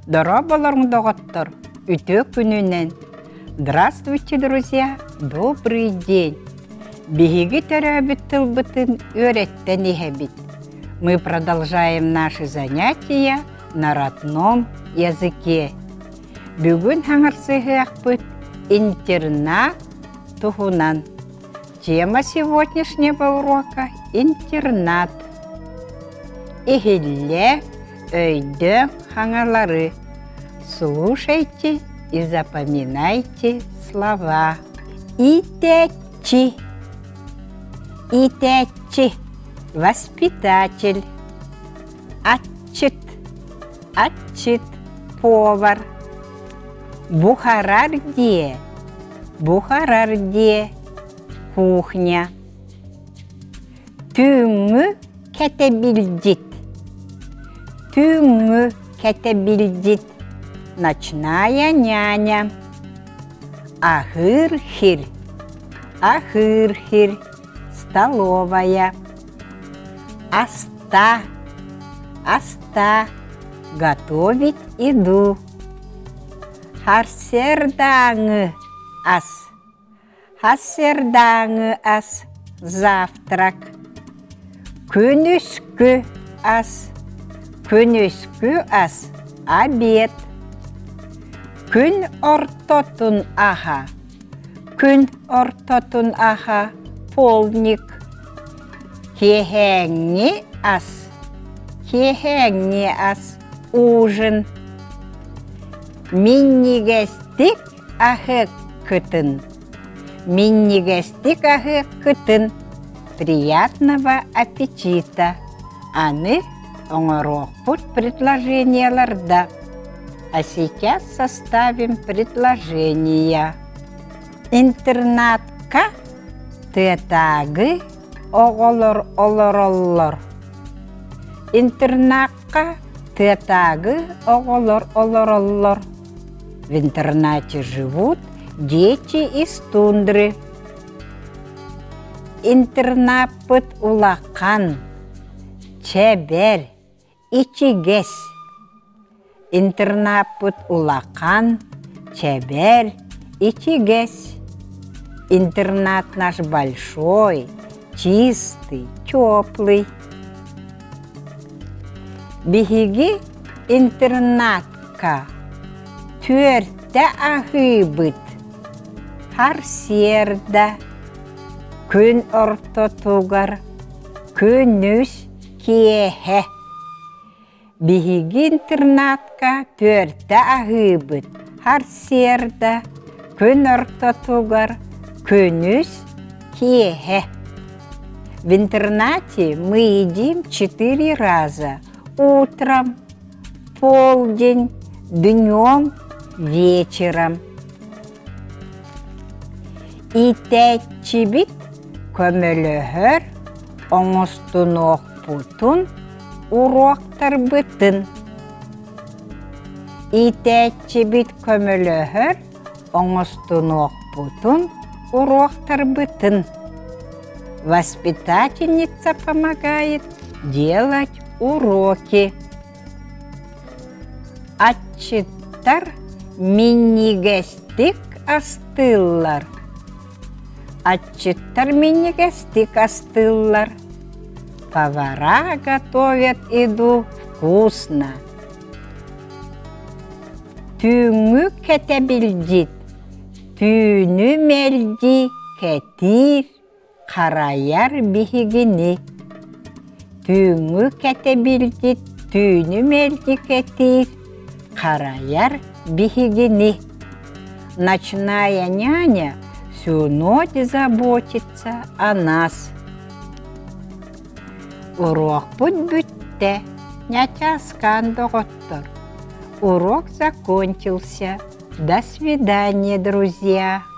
Здорово, Үтө күнінен. Здравствуйте, друзья. Добрый день. Беги терабит тылбытын öğretten ihebит. Мы продолжаем наши занятия на родном языке. Бүгін хаңырсығы ақпыт интернат тухунан. Тема сегодняшнего урока – интернат. Ихилле өйді хаңалары. Слушайте и запоминайте слова. Итечи. Итечи. Воспитатель. Отчет. Отчет. Повар. Бухарардие. Бухарардие. Кухня. Түңі кетебилдит. Түңі кетебилдит. Ночная няня. Ахыр-хир. Ахыр-хир. Столовая. Аста. Аста. Готовить еду. Харсердаңы ас. Харсердаңы ас. Завтрак. Күнүскү ас. Күнүскү ас. Обед. Күн ортотун аха. Күн ортотун аха. Полник. Кехеңни ас. Кехеңни ас. Ужин. Миннигестик ахы кытын. Миннигестик ахы кытын. Приятного аппетита. Аны оңорокпут предложенияларда. А сейчас составим предложения. Интернатка тетагы оголор олороллор. Интернатка тетагы оголор олороллор. В интернате живут дети из тундры. Интернаппыт улакан, чебер, ичигес. Интернаппыт улакан, чебер, ичигес. Интернат наш большой, чистый, теплый. Биһиги интернатка төртте ахыбыт. Харсерда, күн ортотугар, күнүс киэхэ. Биһиги интернатка төртте ахыбыт. Харсерда, күн ортотугар, күнүс киэхэ. В интернате мы едим 4 раза. Утром, полдень, днем, вечером. Итечибит көмөлөһөр оңостунок бутун уроктар бытын. Итечибит көмөлөһөр оңостунок бутун уроктар бытын. Воспитательница помогает делать уроки. Отчеттар миннигестик астыллар. Отчеттар миннигестик астыллар. Повара готовят еду вкусно. Түңі кетебилдит. Түні мелди кетир. Қараяр биһигини. Түңі кетебилдит. Түні мелди кетир. Қараяр биһигини. Ночная няня всю ночь заботится о нас. Урок бүтте. Нячаскан доғыттыр. Урок закончился. До свидания, друзья.